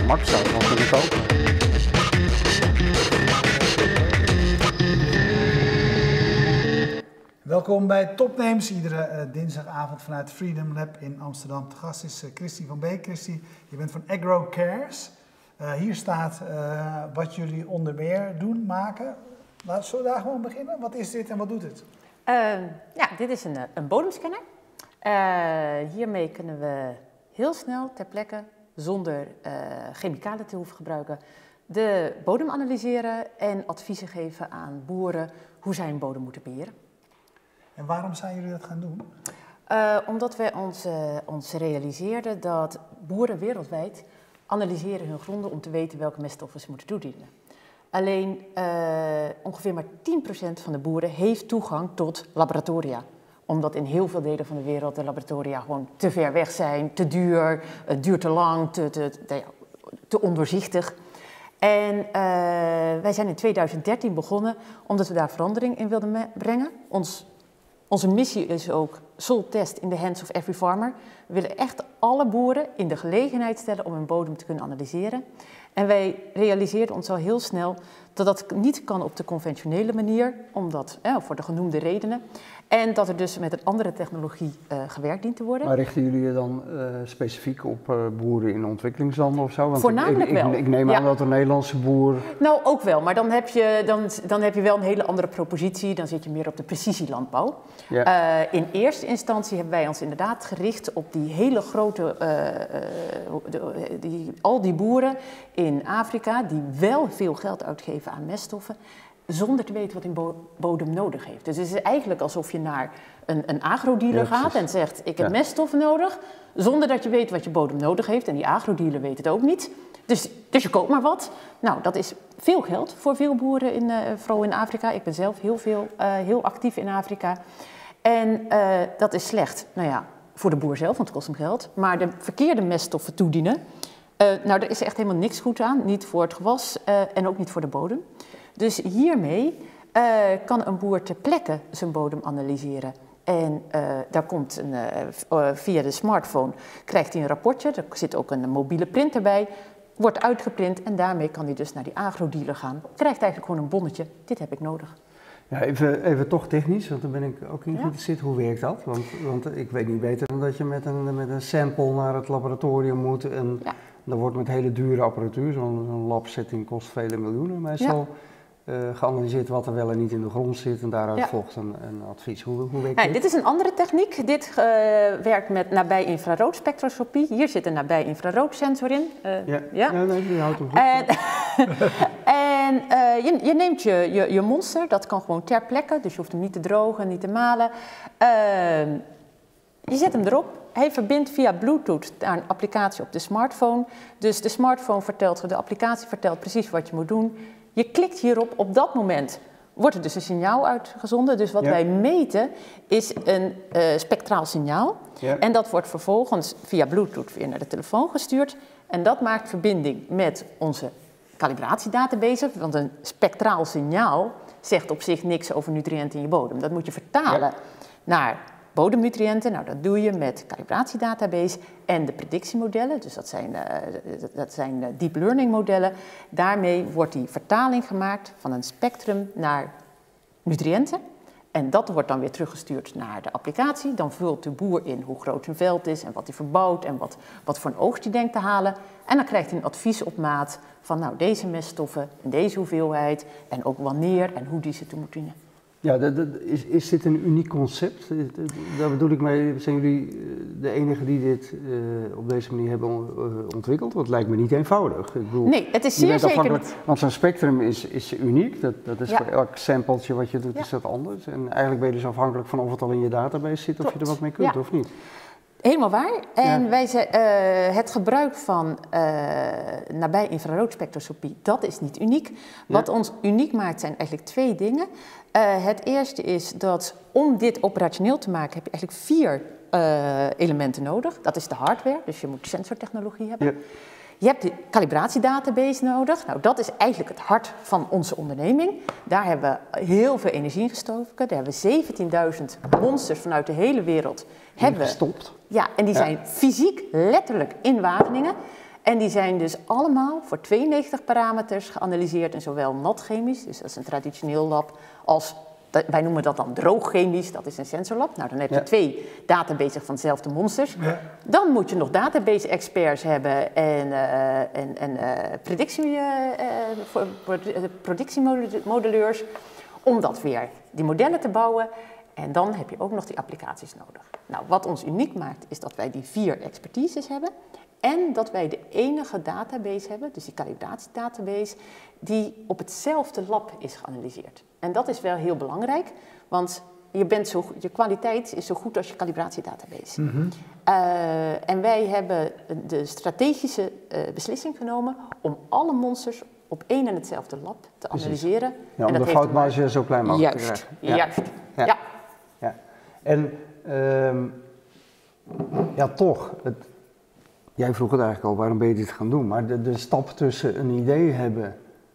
Max zou het wel kunnen kopen. Welkom bij Topnames, iedere dinsdagavond vanuit Freedom Lab in Amsterdam. De gast is Christy van Beek. Christy, je bent van AgroCares. Hier staat wat jullie onder meer doen, maken. Zullen we daar gewoon beginnen? Wat is dit en wat doet het? Ja, dit is een bodemscanner. Hiermee kunnen we heel snel ter plekke, zonder chemicaliën te hoeven gebruiken, de bodem analyseren en adviezen geven aan boeren hoe zij een bodem moeten beheren. En waarom zijn jullie dat gaan doen? Omdat wij ons realiseerden dat boeren wereldwijd analyseren hun gronden om te weten welke meststoffen ze moeten toedienen. Alleen ongeveer maar 10% van de boeren heeft toegang tot laboratoria. Omdat in heel veel delen van de wereld de laboratoria gewoon te ver weg zijn, te duur, het duurt te lang, te ondoorzichtig. En wij zijn in 2013 begonnen omdat we daar verandering in wilden brengen. Onze missie is ook soil test in the hands of every farmer. We willen echt alle boeren in de gelegenheid stellen om hun bodem te kunnen analyseren. En wij realiseerden ons al heel snel dat dat niet kan op de conventionele manier, omdat, voor de genoemde redenen. En dat er dus met een andere technologie gewerkt dient te worden. Maar richten jullie je dan specifiek op boeren in ontwikkelingslanden of zo? Want voornamelijk wel. Ik neem aan dat een Nederlandse boer... Nou, ook wel, maar dan heb je wel een hele andere propositie. Dan zit je meer op de precisielandbouw. Ja. In eerste instantie hebben wij ons inderdaad gericht op die hele grote... al die boeren in Afrika die wel veel geld uitgeven aan meststoffen, zonder te weten wat hun bodem nodig heeft. Dus het is eigenlijk alsof je naar een agrodealer gaat en zegt, ik heb meststoffen nodig, zonder dat je weet wat je bodem nodig heeft. En die agrodealer weet het ook niet. Dus je koopt maar wat. Nou, dat is veel geld voor veel boeren, vooral in Afrika. Ik ben zelf heel actief in Afrika. En dat is slecht, voor de boer zelf, want het kost hem geld. Maar de verkeerde meststoffen toedienen, daar is echt helemaal niks goed aan. Niet voor het gewas en ook niet voor de bodem. Dus hiermee kan een boer ter plekke zijn bodem analyseren. En daar komt via de smartphone krijgt hij een rapportje. Er zit ook een mobiele printer bij. Wordt uitgeprint en daarmee kan hij dus naar die agrodealer gaan. Krijgt eigenlijk gewoon een bonnetje. Dit heb ik nodig. Ja, even toch technisch, want dan ben ik ook in geïnteresseerd. Hoe werkt dat? Want ik weet niet beter dan dat je met een sample naar het laboratorium moet. En dan wordt met hele dure apparatuur, zo'n labsetting kost vele miljoenen meestal. Geanalyseerd wat er wel en niet in de grond zit en daaruit volgt een advies. Hoe werkt dit? Dit is een andere techniek. Dit werkt met nabij-infrarood spectroscopie. Hier zit een nabij-infraroodsensor in. Nee, die houdt hem goed. En je neemt je monster, dat kan gewoon ter plekke, dus je hoeft hem niet te drogen, niet te malen. Je zet hem erop. Hij verbindt via Bluetooth naar een applicatie op de smartphone. Dus de applicatie vertelt precies wat je moet doen. Je klikt hierop, op dat moment wordt er dus een signaal uitgezonden. Dus wat wij meten is een spectraal signaal. Ja. En dat wordt vervolgens via Bluetooth weer naar de telefoon gestuurd. En dat maakt verbinding met onze calibratiedatabase. Want een spectraal signaal zegt op zich niks over nutriënten in je bodem. Dat moet je vertalen naar bodemnutriënten. Nou, dat doe je met calibratiedatabase en de predictiemodellen. Dus dat zijn deep learning modellen. Daarmee wordt die vertaling gemaakt van een spectrum naar nutriënten. En dat wordt dan weer teruggestuurd naar de applicatie. Dan vult de boer in hoe groot zijn veld is en wat hij verbouwt en wat voor een oogst hij denkt te halen. En dan krijgt hij een advies op maat van deze meststoffen in deze hoeveelheid en ook wanneer en hoe die ze te moeten dienen. Ja, is dit een uniek concept? Daar bedoel ik mee, zijn jullie de enigen die dit op deze manier hebben ontwikkeld? Want het lijkt me niet eenvoudig. Ik bedoel, nee, het is zeer zeker niet. Want zo'n spectrum is uniek, dat is voor elk sampletje wat je doet is dat anders. En eigenlijk ben je dus afhankelijk van of het al in je database zit of je er wat mee kunt of niet. Helemaal waar. En het gebruik van nabij-infrarood spectroscopie, dat is niet uniek. Wat ons uniek maakt zijn eigenlijk twee dingen. Het eerste is dat om dit operationeel te maken heb je eigenlijk 4 elementen nodig. Dat is de hardware, dus je moet sensortechnologie hebben. Ja. Je hebt de calibratiedatabase nodig. Nou, dat is eigenlijk het hart van onze onderneming. Daar hebben we heel veel energie in gestoken. Daar hebben we 17.000 monsters vanuit de hele wereld gestopt. Ja, en die zijn fysiek, letterlijk in Wageningen. En die zijn dus allemaal voor 92 parameters geanalyseerd en zowel nat-chemisch, dus dat is een traditioneel lab, als, wij noemen dat dan droogchemisch, dat is een sensorlab. Nou, dan heb je 2 databases van dezelfde monsters. Ja. Dan moet je nog database-experts hebben en predictiemodelleurs om dat weer, die modellen te bouwen. En dan heb je ook nog die applicaties nodig. Nou, wat ons uniek maakt, is dat wij die 4 expertises hebben. En dat wij de enige database hebben, dus die calibratiedatabase, die op hetzelfde lab is geanalyseerd. En dat is wel heel belangrijk, want je kwaliteit is zo goed als je calibratiedatabase. En wij hebben de strategische beslissing genomen om alle monsters op één en hetzelfde lab te analyseren. Ja, om de foutmarge zo klein mogelijk te krijgen. Juist. Ja. En toch, jij vroeg het eigenlijk al, waarom ben je dit gaan doen? Maar de stap tussen een idee hebben.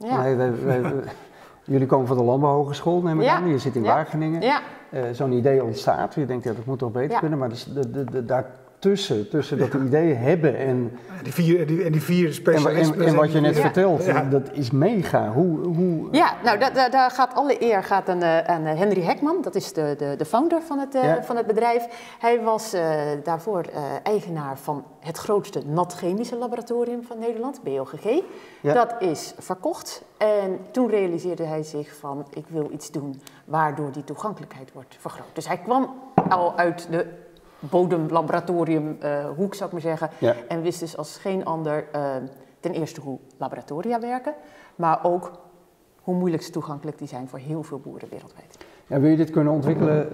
Jullie komen van de Landbouwhogeschool, neem ik aan. Je zit in Wageningen. Ja. Zo'n idee ontstaat. Je denkt, dat moet toch beter kunnen. Maar tussen dat idee hebben en die 4 specialisten. En wat je net vertelt, dat is mega. Hoe... Ja, nou daar gaat alle eer aan Henry Hekman, dat is de founder van het bedrijf. Hij was daarvoor eigenaar van het grootste nat-chemische laboratorium van Nederland, BOGG. Ja. Dat is verkocht en toen realiseerde hij zich van, ik wil iets doen waardoor die toegankelijkheid wordt vergroot. Dus hij kwam al uit de bodemlaboratorium hoek, zou ik maar zeggen. Ja. En wist dus als geen ander ten eerste hoe laboratoria werken, maar ook hoe moeilijk toegankelijk die zijn voor heel veel boeren wereldwijd. Ja, wil je dit kunnen ontwikkelen?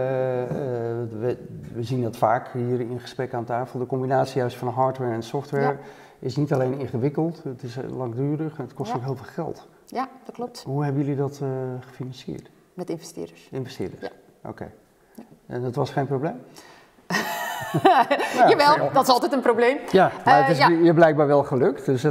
We zien dat vaak hier in gesprek aan tafel. De combinatie juist van hardware en software is niet alleen ingewikkeld, het is langdurig en het kost ook heel veel geld. Ja, dat klopt. Hoe hebben jullie dat gefinancierd? Met investeerders. Investeerders? Ja. Oké. Ja. En dat was geen probleem? Jawel, dat is altijd een probleem. Ja, maar het is je blijkbaar wel gelukt. Dus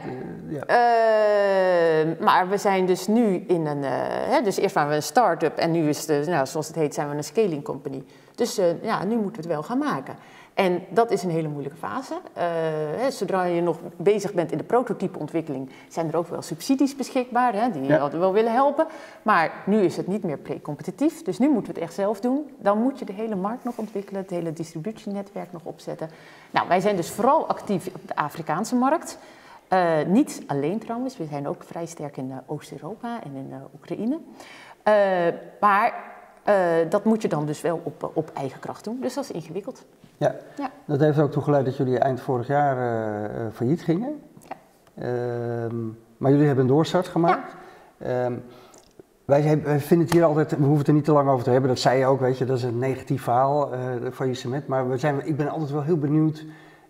maar we zijn dus nu in een... dus eerst waren we een start-up en nu is het, zoals het heet, zijn we een scaling company. Dus nu moeten we het wel gaan maken. En dat is een hele moeilijke fase. Zodra je nog bezig bent in de prototypeontwikkeling, zijn er ook wel subsidies beschikbaar, die altijd wel willen helpen. Maar nu is het niet meer pre-competitief, dus nu moeten we het echt zelf doen. Dan moet je de hele markt nog ontwikkelen, het hele distributienetwerk nog opzetten. Nou, wij zijn dus vooral actief op de Afrikaanse markt. Niet alleen trouwens, we zijn ook vrij sterk in Oost-Europa en in Oekraïne. Maar dat moet je dan dus wel op eigen kracht doen, dus dat is ingewikkeld. Ja, dat heeft er ook toe geleid dat jullie eind vorig jaar failliet gingen. Ja. Maar jullie hebben een doorstart gemaakt. Ja. Wij vinden het hier altijd, we hoeven het er niet te lang over te hebben, dat zei je ook, weet je, dat is een negatief verhaal, faillissement. Maar ik ben altijd wel heel benieuwd,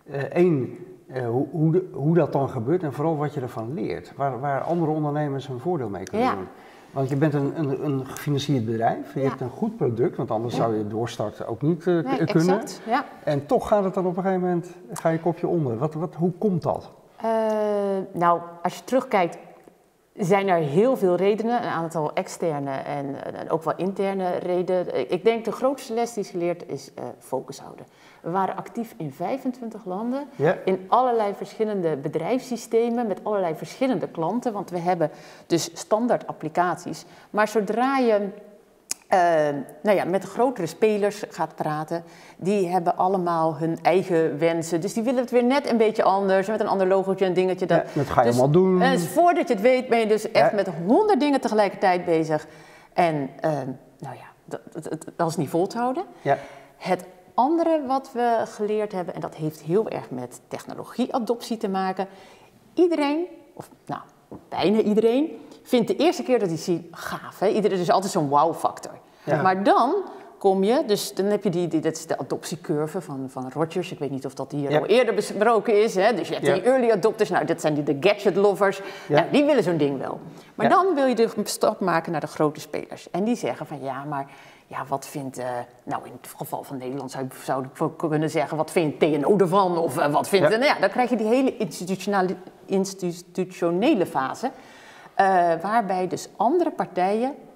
hoe dat dan gebeurt en vooral wat je ervan leert. Waar andere ondernemers een voordeel mee kunnen doen. Want je bent een gefinancierd bedrijf, je hebt een goed product, want anders zou je doorstarten ook niet kunnen. Exact, ja. En toch gaat het dan op een gegeven moment, ga je kopje onder. Hoe komt dat? Nou, als je terugkijkt, zijn er heel veel redenen, een aantal externe en ook wel interne redenen. Ik denk de grootste les die is geleerd is focus houden. We waren actief in 25 landen, in allerlei verschillende bedrijfssystemen, met allerlei verschillende klanten, want we hebben dus standaard applicaties. Maar zodra je met grotere spelers gaat praten, die hebben allemaal hun eigen wensen. Dus die willen het weer net een beetje anders, met een ander logootje en dingetje. Dat ga je allemaal doen. En voordat je het weet ben je dus echt met 100 dingen tegelijkertijd bezig. En dat is niet vol te houden. Ja. Het andere wat we geleerd hebben, en dat heeft heel erg met technologieadoptie te maken. Iedereen, bijna iedereen, vindt de eerste keer dat hij ziet gaaf. Hè? Iedereen is altijd zo'n wow-factor. Ja. Maar dan kom je, dus dan heb je dat is de adoptiecurve van Rogers. Ik weet niet of dat hier al eerder besproken is. Hè? Dus je hebt die early adopters, dat zijn de gadget lovers. Ja. Nou, die willen zo'n ding wel. Maar dan wil je de stap maken naar de grote spelers. En die zeggen van wat vindt, in het geval van Nederland zou ik kunnen zeggen, wat vindt TNO ervan? Of wat vindt, dan krijg je die hele institutionele fase. Waarbij dus andere partijen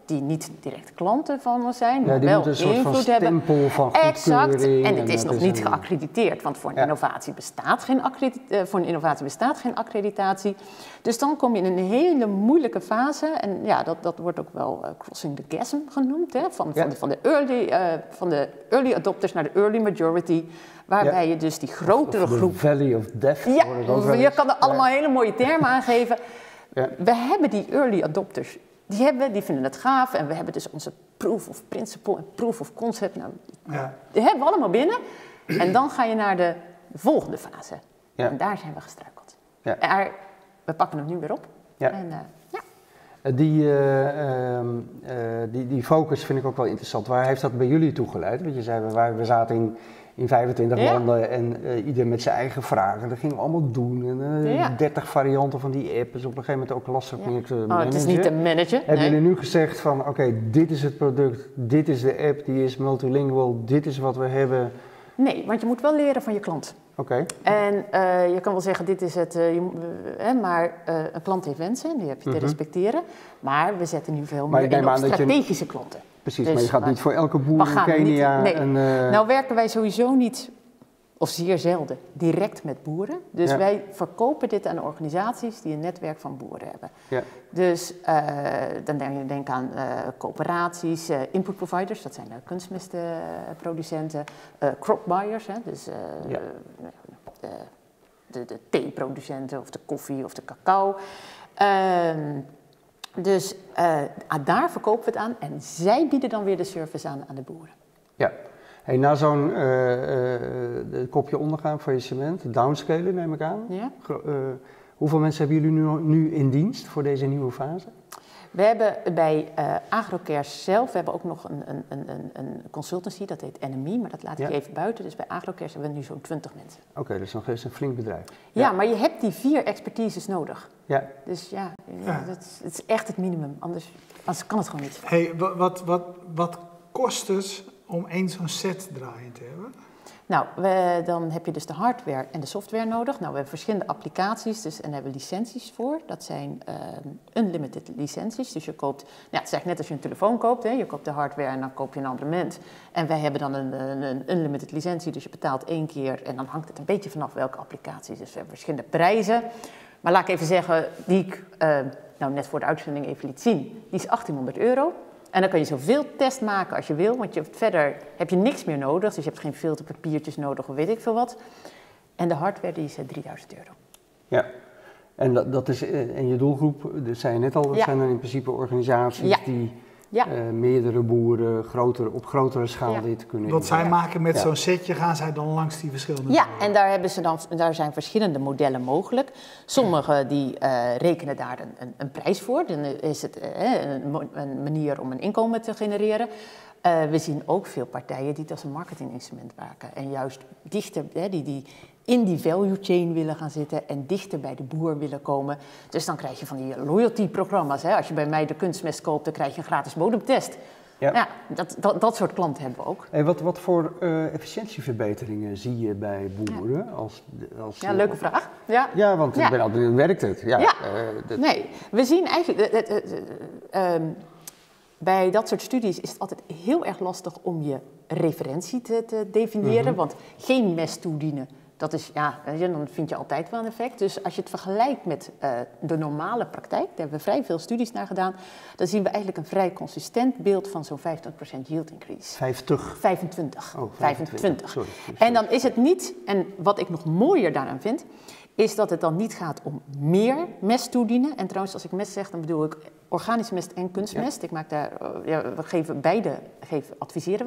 die niet direct klanten van ons zijn, Ja, maar die wel moeten een soort invloed van hebben. stempel van Exact. goedkeuring. En het is nog niet een... geaccrediteerd, want voor een, innovatie bestaat geen accreditatie. Dus dan kom je in een hele moeilijke fase. En ja, dat wordt ook wel crossing the chasm genoemd. Hè? Van de early adopters naar de early majority. Waarbij je dus die grotere groep... De Valley of Death. Ja, je kan er allemaal hele mooie termen aan geven. Ja. We hebben die early adopters. Die vinden het gaaf. En we hebben dus onze proof of principle en proof of concept. Nou, die hebben we allemaal binnen. En dan ga je naar de volgende fase. Ja. En daar zijn we gestruikeld. Ja. We pakken hem nu weer op. Ja. En, die focus vind ik ook wel interessant. Waar heeft dat bij jullie toe geleid? Want je zei, we zaten in 25 landen en ieder met zijn eigen vragen. Dat gingen we allemaal doen. En 30 varianten van die app. Dus op een gegeven moment ook lastig meer te managen. Het is niet te managen. Hebben jullie nu gezegd van, oké, dit is het product, dit is de app, die is multilingual, dit is wat we hebben? Nee, want je moet wel leren van je klant. Oké. En je kan wel zeggen, dit is het, maar een klant heeft wensen, die heb je te respecteren. Maar we zetten nu veel meer in op strategische klanten. Precies, dus, maar je gaat niet voor elke boer in Kenia... Nou werken wij sowieso niet, of zeer zelden, direct met boeren. Dus wij verkopen dit aan organisaties die een netwerk van boeren hebben. Ja. Dus dan denk aan coöperaties, input providers, dat zijn kunstmestproducenten, crop buyers, hè, dus de theeproducenten of de koffie of de cacao. Dus daar verkopen we het aan en zij bieden dan weer de service aan de boeren. Ja, hey, na zo'n kopje ondergaan van je cement, downscalen neem ik aan. Ja. Hoeveel mensen hebben jullie nu in dienst voor deze nieuwe fase? We hebben bij Agrocares zelf, we hebben ook nog een consultancy, dat heet NMI, maar dat laat ik even buiten. Dus bij Agrocares hebben we nu zo'n 20 mensen. Oké, dus nog eens een flink bedrijf. Ja, maar je hebt die 4 expertises nodig. Ja. Dus het is echt het minimum, anders kan het gewoon niet. Hey, wat kost het om één zo'n set draaiend te hebben? Nou, dan heb je dus de hardware en de software nodig. Nou, we hebben verschillende applicaties en daar hebben we licenties voor. Dat zijn unlimited licenties. Dus je koopt, het is eigenlijk net als je een telefoon koopt. Hè. Je koopt de hardware en dan koop je een abonnement. En wij hebben dan een unlimited licentie, dus je betaalt 1 keer. En dan hangt het een beetje vanaf welke applicaties. Dus we hebben verschillende prijzen. Maar laat ik even zeggen, die ik net voor de uitzending even liet zien. Die is €1800. En dan kan je zoveel test maken als je wil, want verder heb je niks meer nodig. Dus je hebt geen filterpapiertjes nodig of weet ik veel wat. En de hardware die is €3000. Ja, en dat is en je doelgroep, dat zei je net al, dat zijn dan in principe organisaties die meerdere boeren op grotere schaal dit kunnen doen. Wat zij maken met zo'n setje, gaan zij dan langs die verschillende boeren? En daar zijn verschillende modellen mogelijk. Sommigen die rekenen daar een prijs voor. Dan is het een manier om een inkomen te genereren. We zien ook veel partijen die het als een marketinginstrument maken. En juist dichter, die in die value chain willen gaan zitten en dichter bij de boer willen komen. Dus dan krijg je van die loyalty-programma's. Hè. Als je bij mij de kunstmest koopt, dan krijg je een gratis bodemtest. Ja, dat soort klanten hebben we ook. Hey, wat voor efficiëntieverbeteringen zie je bij boeren? Ja, leuke vraag. Ja, want ik ben altijd, werkt het? Nee, we zien eigenlijk... bij dat soort studies is het altijd heel erg lastig om je referentie te definiëren. Want geen mest toedienen, dat is, dan vind je altijd wel een effect. Dus als je het vergelijkt met de normale praktijk, daar hebben we vrij veel studies naar gedaan, dan zien we eigenlijk een vrij consistent beeld van zo'n 25% yield increase. 25. Oh, 25. Sorry. En dan is het niet, en wat ik nog mooier daaraan vind, is dat het dan niet gaat om meer mest toedienen. En trouwens, als ik mest zeg, dan bedoel ik organische mest en kunstmest. Ik maak daar, we geven adviseren we.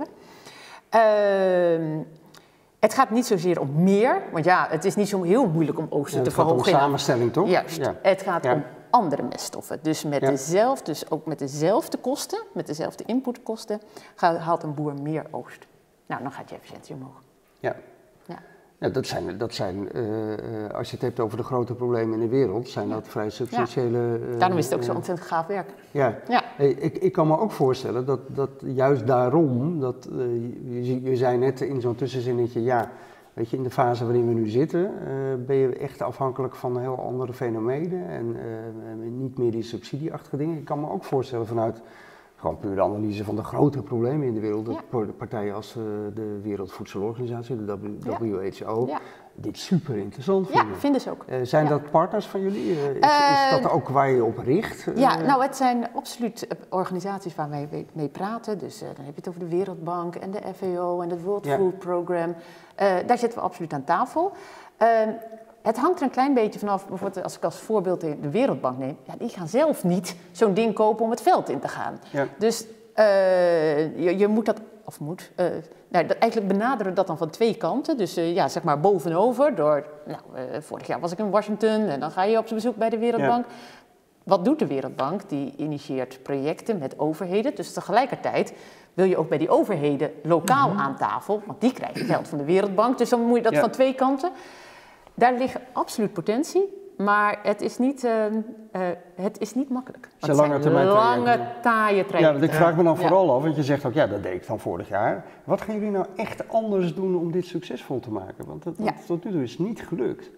Het gaat niet zozeer om meer, want het is niet zo heel moeilijk om oogsten te verhogen. Het gaat om samenstelling, toch? Juist. Ja. Het gaat om andere meststoffen. Dus ook met dezelfde kosten, met dezelfde inputkosten, haalt een boer meer oogst. Nou, dan gaat je efficiëntie omhoog. Ja. Ja, dat zijn als je het hebt over de grote problemen in de wereld, zijn dat vrij substantiële... Daarom is het ook zo ontzettend gaaf werk. Ja. Hey, ik kan me ook voorstellen dat juist daarom, je zei net in zo'n tussenzinnetje, weet je, in de fase waarin we nu zitten, ben je echt afhankelijk van heel andere fenomenen en niet meer die subsidieachtige dingen. Ik kan me ook voorstellen gewoon pure analyse van de grote problemen in de wereld. Dat partijen als de Wereldvoedselorganisatie, de WHO, dit super interessant vinden. Ja, vinden ze ook. Zijn dat partners van jullie? Is dat ook waar je op richt? Nou, het zijn absoluut organisaties waar wij mee praten. Dus dan heb je het over de Wereldbank en de FAO en het World Food Program. Daar zitten we absoluut aan tafel. Het hangt er een klein beetje vanaf, bijvoorbeeld als ik als voorbeeld de Wereldbank neem. Ja, die gaan zelf niet zo'n ding kopen om het veld in te gaan. Ja. Dus je moet dat, of moet, eigenlijk benaderen dat dan van twee kanten. Dus zeg maar bovenover. Vorig jaar was ik in Washington en dan ga je op bezoek bij de Wereldbank. Ja. Wat doet de Wereldbank? Die initieert projecten met overheden. Dus tegelijkertijd wil je ook bij die overheden lokaal aan tafel. Want die krijgen geld van de Wereldbank. Dus dan moet je dat van twee kanten. Daar ligt absoluut potentie, maar het is niet makkelijk. Het zijn lange, taaie trajecten. Ja, want ik vraag me dan vooral af, want je zegt ook, dat deed ik dan vorig jaar. Wat gaan jullie nou echt anders doen om dit succesvol te maken? Want tot nu toe is niet gelukt.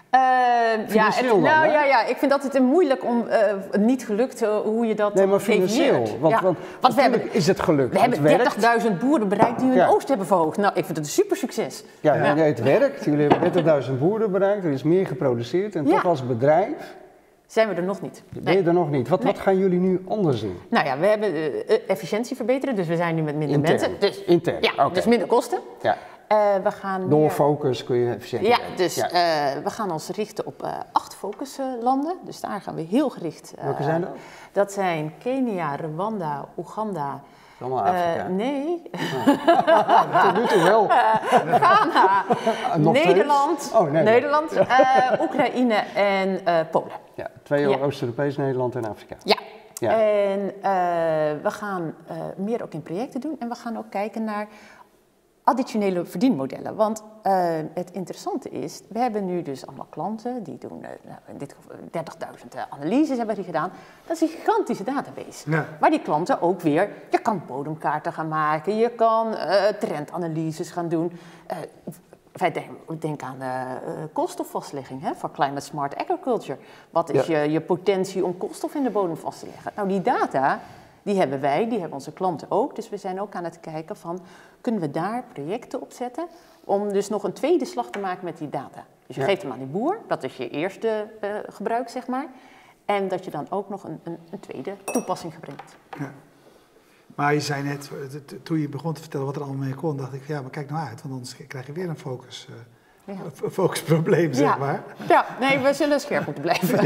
Ik vind dat het moeilijk om niet gelukt hoe je dat maar financieel. Want we hebben, is het gelukt? We hebben 30.000 boeren bereikt die hun oogst hebben verhoogd. Nou, ik vind het een super succes. Het werkt. Jullie hebben 30.000 boeren bereikt. Er is meer geproduceerd. En toch als bedrijf... Zijn we er nog niet. Ben je er nog niet? Wat gaan jullie nu anders doen? Nou ja, we hebben efficiëntie verbeteren. Dus we zijn nu met minder mensen. Dus, intern. Dus minder kosten. Ja. We gaan door focus kun je efficiënter zijn. Dus we gaan ons richten op 8 focuslanden. Dus daar gaan we heel gericht. Welke zijn dat? Dat zijn Kenia, Rwanda, Oeganda. Allemaal Afrika? Nee. Tot nu toe wel. Ghana, Nederland, Nederland Oekraïne en Polen. Ja, 2 Oost-Europees, Nederland en Afrika. Ja. En we gaan meer ook in projecten doen. En we gaan ook kijken naar additionele verdienmodellen. Want het interessante is, we hebben nu dus allemaal klanten die doen, in dit geval 30.000 analyses hebben die gedaan. Dat is een gigantische database. Ja. Waar die klanten ook weer, je kan bodemkaarten gaan maken, je kan trendanalyses gaan doen. Wij denken aan koolstofvastlegging voor Climate Smart Agriculture. Wat is je potentie om koolstof in de bodem vast te leggen? Nou, die data, die hebben wij, die hebben onze klanten ook. Dus we zijn ook aan het kijken van, kunnen we daar projecten op zetten om dus nog een tweede slag te maken met die data. Dus je geeft hem aan die boer, dat is je eerste gebruik, zeg maar. En dat je dan ook nog een tweede toepassing gebruikt. Ja. Maar je zei net, toen je begon te vertellen wat er allemaal mee kon, dacht ik, maar kijk nou uit, want anders krijg je weer een focusprobleem, zeg maar. Ja, nee, we zullen scherp moeten blijven.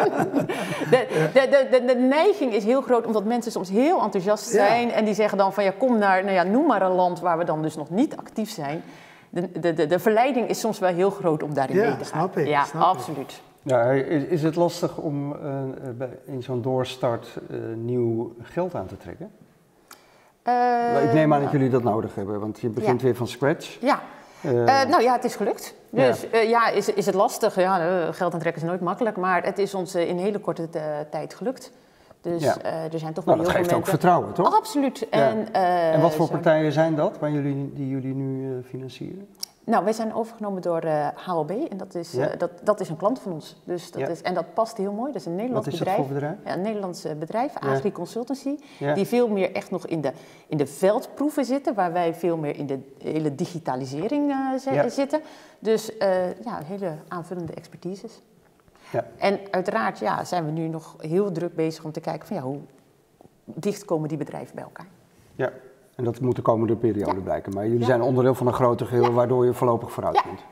De neiging is heel groot, omdat mensen soms heel enthousiast zijn en die zeggen dan van, kom naar, noem maar een land waar we dan dus nog niet actief zijn. De verleiding is soms wel heel groot om daarin mee te gaan. Snap ik. Ja, absoluut. Ja, is het lastig om in zo'n doorstart nieuw geld aan te trekken? Ik neem aan dat jullie dat nodig hebben, want je begint weer van scratch. Ja. Het is gelukt. Dus is het lastig? Geld aantrekken is nooit makkelijk, maar het is ons in hele korte tijd gelukt. Dus er zijn toch wel heel veel momenten. Dat geeft ook vertrouwen, toch? Absoluut. Ja. En wat voor partijen zijn dat, die jullie nu financieren? Nou, wij zijn overgenomen door HLB en dat is een klant van ons. Dus dat past heel mooi. Dat is een Nederlands bedrijf. Wat is dat voor bedrijf? Ja, een Nederlands bedrijf, Agri Consultancy, die veel meer echt nog in de veldproeven zitten, waar wij veel meer in de hele digitalisering zitten. Dus hele aanvullende expertises. Ja. En uiteraard zijn we nu nog heel druk bezig om te kijken van hoe dicht komen die bedrijven bij elkaar. Ja. En dat moet de komende periode blijken. Maar jullie zijn onderdeel van een groter geheel waardoor je voorlopig vooruit kunt.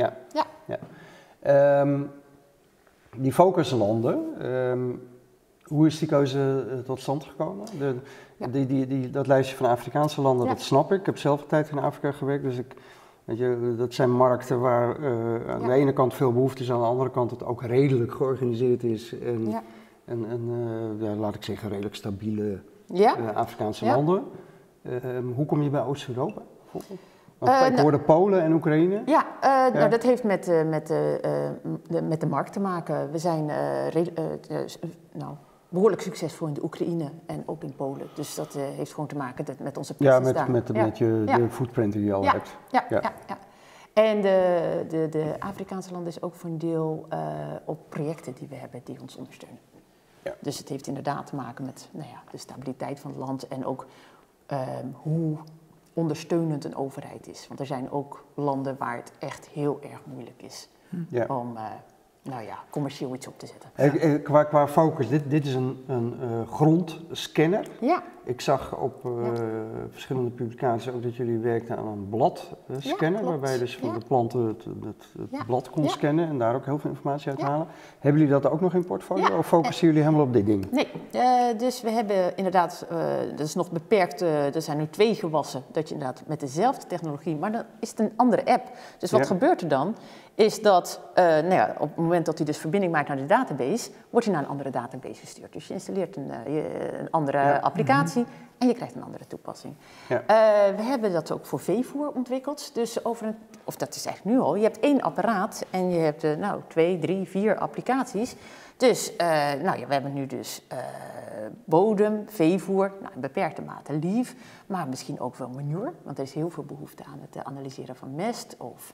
Die focuslanden, hoe is die keuze tot stand gekomen? Dat lijstje van Afrikaanse landen, dat snap ik. Ik heb zelf een tijd in Afrika gewerkt, dus dat zijn markten waar aan de ene kant veel behoefte is, aan de andere kant het ook redelijk georganiseerd is. En laat ik zeggen, redelijk stabiele Afrikaanse landen. Hoe kom je bij Oost-Europa bijvoorbeeld? Want ik hoorde Polen en Oekraïne. Nou, dat heeft met de markt te maken. We zijn behoorlijk succesvol in de Oekraïne en ook in Polen. Dus dat heeft gewoon te maken met onze presence daar. Met de footprint die je al hebt. Ja. En de Afrikaanse landen is ook voor een deel op projecten die we hebben die ons ondersteunen. Ja. Dus het heeft inderdaad te maken met de stabiliteit van het land en ook hoe ondersteunend een overheid is. Want er zijn ook landen waar het echt heel erg moeilijk is om commercieel iets op te zetten. Qua focus, dit is een grondscanner. Ja. Ik zag op verschillende publicaties ook dat jullie werkten aan een bladscanner, waarbij je dus van de planten het blad kon scannen en daar ook heel veel informatie uit halen. Hebben jullie dat ook nog in portfolio of focussen jullie helemaal op dit ding? Nee, dus we hebben inderdaad, dat is nog beperkt, er zijn nu 2 gewassen, dat je inderdaad met dezelfde technologie, maar dan is het een andere app. Dus wat gebeurt er dan? Is dat op het moment dat hij dus verbinding maakt naar de database, wordt hij naar een andere database gestuurd. Dus je installeert een andere applicatie en je krijgt een andere toepassing. Ja. We hebben dat ook voor veevoer ontwikkeld. Dus dat is eigenlijk nu al, je hebt 1 apparaat en je hebt 2, 3, 4 applicaties. Dus we hebben nu dus bodem, veevoer, in beperkte mate lief, maar misschien ook wel manure, want er is heel veel behoefte aan het analyseren van mest of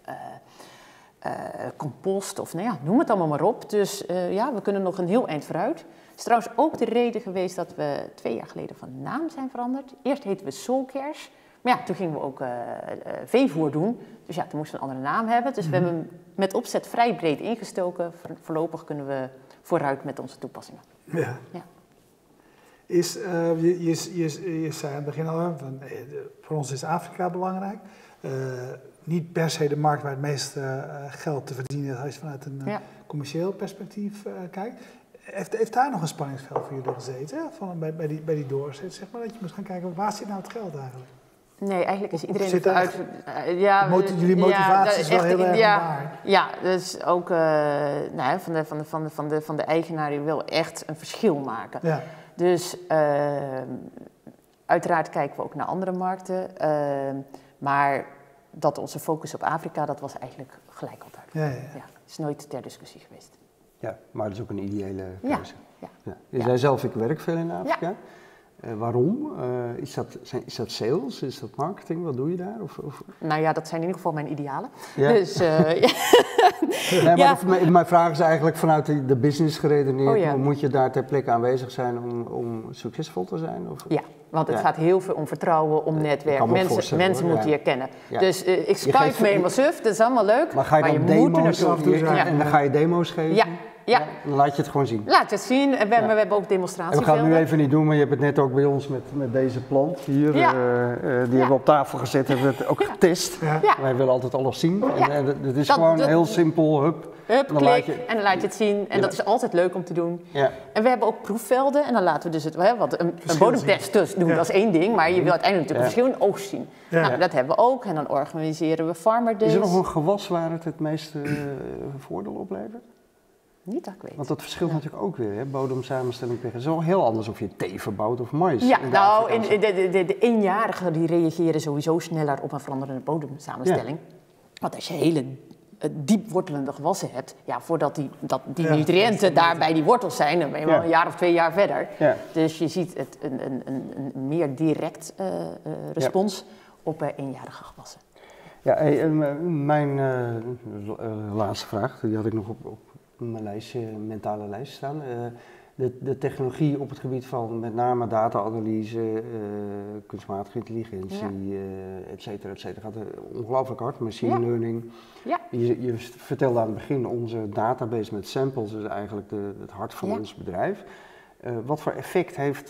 compost of noem het allemaal maar op. Dus we kunnen nog een heel eind vooruit. Het is trouwens ook de reden geweest dat we 2 jaar geleden van naam zijn veranderd. Eerst heten we Soulcares, maar toen gingen we ook veevoer doen. Dus toen moesten we een andere naam hebben. Dus we hebben hem met opzet vrij breed ingestoken. Voorlopig kunnen we vooruit met onze toepassingen. Ja. Je zei aan het begin al, voor ons is Afrika belangrijk. Niet per se de markt waar het meeste geld te verdienen is als je vanuit een commercieel perspectief kijkt. Heeft daar nog een spanningsveld voor jullie gezeten? Bij die doorzet, zeg maar, dat je moet gaan kijken, waar zit nou het geld eigenlijk? Nee, eigenlijk is iedereen zit uit. Jullie motivatie is wel heel erg waar. Ja, dus ook van de eigenaar die wil echt een verschil maken. Ja. Dus uiteraard kijken we ook naar andere markten. Maar dat onze focus op Afrika, dat was eigenlijk gelijk altijd. Ja, is nooit ter discussie geweest. Ja, maar dat is ook een ideële keuze. Ja. Je zei zelf, ik werk veel in Afrika. Ja. Waarom? Is dat sales? Is dat marketing? Wat doe je daar? Of? Nou ja, dat zijn in ieder geval mijn idealen. Ja. Dus, nee, maar mijn vraag is eigenlijk vanuit de business geredeneerd. Moet je daar ter plekke aanwezig zijn om succesvol te zijn? Of? Ja, want het gaat heel veel om vertrouwen, om netwerk. Mensen moeten je kennen. Ja. Dus ik Skype me helemaal suf, dat is allemaal leuk. Maar ga je dan demo's en dan ga je demo's geven? Ja. Dan laat je het gewoon zien. Laat je het zien. En we hebben ook demonstratievelden. En we gaan het nu even niet doen, maar je hebt het net ook bij ons met deze plant hier. Die hebben we op tafel gezet, hebben we het ook getest. Ja. Wij willen altijd alles zien. En het is gewoon heel simpel, hup, klik, en dan laat je het zien. En dat is altijd leuk om te doen. Ja. En we hebben ook proefvelden. En dan laten we dus een bodemtest dus doen, dat is één ding. Maar je wil uiteindelijk natuurlijk verschil in oogst zien. Ja. Nou, dat hebben we ook. En dan organiseren we farmer days. Is er nog een gewas waar het meeste voordeel oplevert? Niet dat ik weet. Want dat verschilt natuurlijk ook weer, hè? Bodemsamenstelling tegen. Het is wel heel anders of je thee verbouwt of mais. Ja, de eenjarigen die reageren sowieso sneller op een veranderende bodemsamenstelling. Want als je hele diep wortelende gewassen hebt, voordat die nutriënten daar bij die wortels zijn, dan ben je wel een jaar of 2 jaar verder. Ja. Dus je ziet het een meer direct respons op eenjarige gewassen. Ja, mijn laatste vraag, die had ik nog op mijn mentale lijst staan. De technologie op het gebied van met name data-analyse, kunstmatige intelligentie, et cetera, gaat ongelooflijk hard. Machine learning. Ja. Je vertelde aan het begin, onze database met samples is eigenlijk het hart van ons bedrijf. Wat voor effect heeft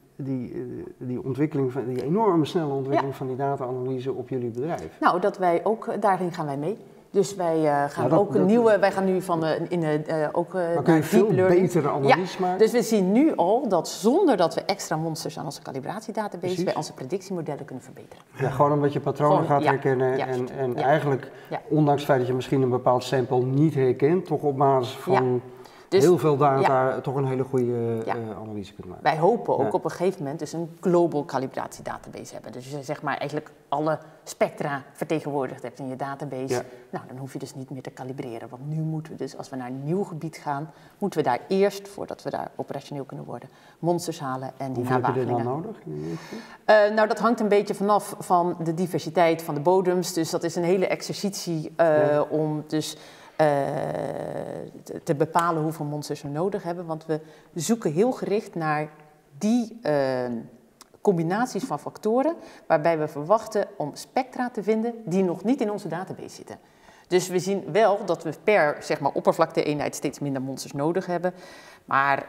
die ontwikkeling, die enorme snelle ontwikkeling van die data-analyse op jullie bedrijf? Nou, daarin gaan wij mee. Dus wij gaan nu van ook maar kun je veel betere analyse maken? Dus we zien nu al dat zonder dat we extra monsters aan onze calibratiedatabase, wij onze predictiemodellen kunnen verbeteren. Ja, gewoon omdat je patronen gaat herkennen en eigenlijk, ondanks het feit dat je misschien een bepaald sample niet herkent, toch op basis van heel veel data toch een hele goede analyse kunt maken. Wij hopen ook op een gegeven moment dus een global calibratiedatabase hebben. Dus je zeg maar eigenlijk alle spectra vertegenwoordigd hebt in je database. Ja. Nou, dan hoef je dus niet meer te kalibreren. Want nu moeten we dus, als we naar een nieuw gebied gaan, moeten we daar eerst, voordat we daar operationeel kunnen worden, monsters halen en die nawagelingen. Hoeveel heb je dan nodig? Nou, dat hangt een beetje vanaf van de diversiteit van de bodems. Dus dat is een hele exercitie om dus te bepalen hoeveel monsters we nodig hebben. Want we zoeken heel gericht naar die combinaties van factoren waarbij we verwachten om spectra te vinden die nog niet in onze database zitten. Dus we zien wel dat we per zeg maar, oppervlakte-eenheid steeds minder monsters nodig hebben. Maar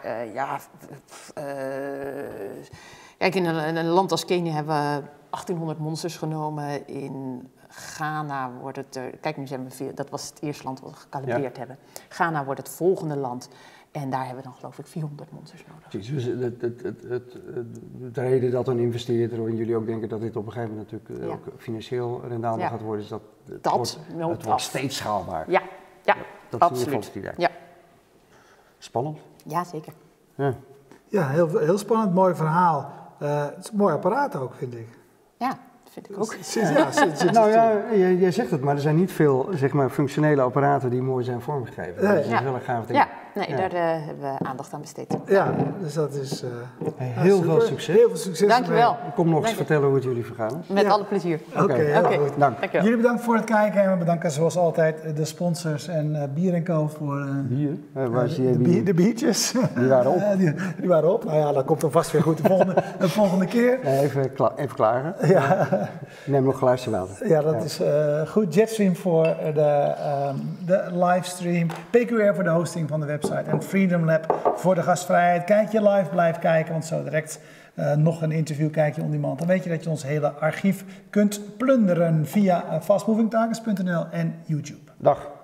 kijk, in een land als Kenia hebben we 1800 monsters genomen. In Ghana wordt het, kijk nu zijn we dat was het eerste land wat we gecalibreerd hebben. Ghana wordt het volgende land. En daar hebben we dan geloof ik 400 monsters nodig. Precies, dus de reden dat een investeerder en jullie ook denken dat dit op een gegeven moment natuurlijk ook financieel rendabel gaat worden, is dat het wordt steeds schaalbaar. Ja, dat absoluut. Is in ieder geval het idee. Ja. Spannend. Ja, zeker. Ja, heel spannend, mooi verhaal. Het is een mooi apparaat ook, vind ik. Ja. Vind ik ook. Nou ja, jij zegt het, maar er zijn niet veel zeg maar, functionele apparaten die mooi zijn vormgegeven. Dus dat is wel een gaaf ding. Daar hebben we aandacht aan besteed. Ja, dus dat is... heel veel succes. Heel veel succes. Dankjewel. Ik kom nog eens vertellen hoe het jullie vergaan. Met alle plezier. Oké, dank. Jullie bedankt voor het kijken en we bedanken zoals altijd de sponsors en Bier & Co voor bier. Waar zie je bier? De biertjes. Die waren op. Die waren op. Nou ja, dat komt dan vast weer goed de volgende keer. Even klagen. Ja. Neem nog glaasje-water. Ja, dat is goed. Jetstream voor de livestream. PQR voor de hosting van de website. En Freedom Lab voor de gastvrijheid. Kijk je live, blijf kijken. Want zo direct nog een interview, kijk je on demand. Dan weet je dat je ons hele archief kunt plunderen via fastmovingtargets.nl en YouTube. Dag.